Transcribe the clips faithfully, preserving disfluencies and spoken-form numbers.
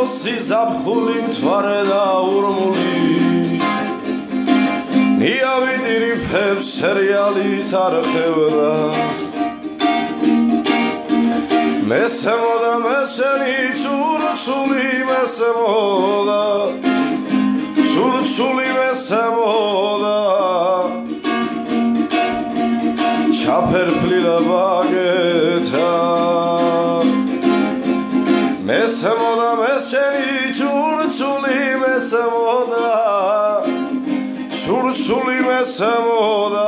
ოსი ზაფხული მთვარე და ურმული ნიავიდირი ფებს სერიალით არხევდა მესემოდა მესენი ჩურჩული მესემოდა ჩურჩული მესემოდა ჩაფერფლილა ბაგეთა მესემოდა მესენი ჩურჩული მესემოდა ჩურჩული მესემოდა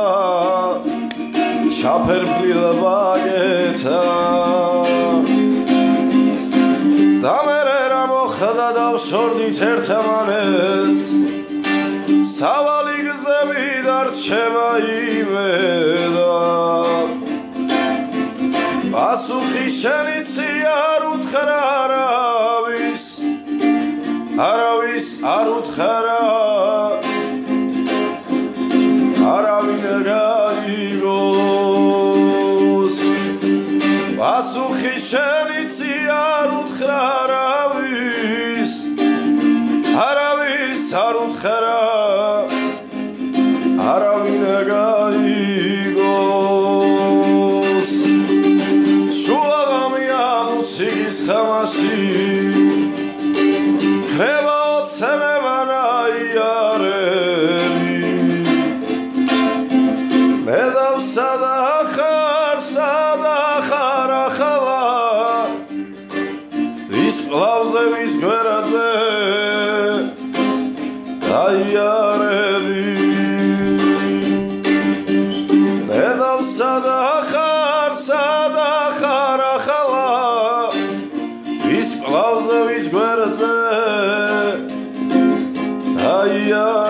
ჩაფერფლილა ბაგეთა და მერე რა მოხდა დავშორდით ერთმანეთს სავალი გზები დარჩება იმედა პასუხი შენიცი არ უთხრა არავის არავის არ უთხრა არავინ გაიგოს პასუხი შენიცი არ უთხრა არავის არავის არ უთხრა არავინ გაიგოს შუაღამია მუსიკის ხამაში ქრება ოცნებანაიარელი მე დავსადა ხარ სადა ხარ ახლა ვის პლავზე ვის გვერდზე დაიარები მე დავსადა ხარ სადა ხარ ახლა ვის პლავზე ვის გვერდზე დაიარები